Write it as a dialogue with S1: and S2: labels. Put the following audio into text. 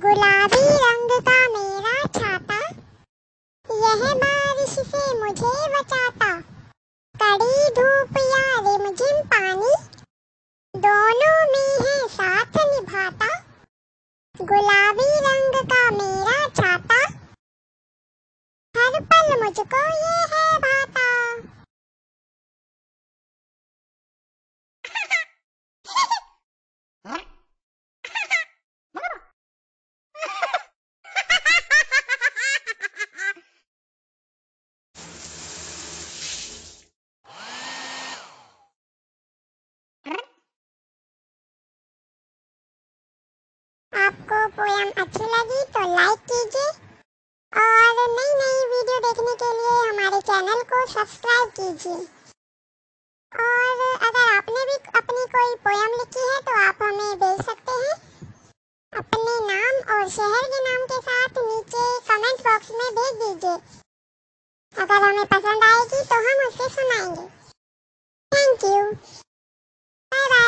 S1: गुलाबी रंग का मेरा छाता, यह बारिश से मुझे बचाता। कड़ी धूप या रिमझिम पानी, दोनों में है साथ निभाता। गुलाबी रंग का मेरा छाता, हर पल मुझको ये है भाता। आपको पोयम अच्छी लगी तो लाइक कीजिए और नई नई वीडियो देखने के लिए हमारे चैनल को सब्सक्राइब कीजिए। और अगर आपने भी अपनी कोई पोयम लिखी है तो आप हमें भेज सकते हैं। अपने नाम और शहर के नाम के साथ नीचे कमेंट बॉक्स में भेज दीजिए। अगर हमें पसंद आएगी तो हम उसे सुनाएंगे। Thank you.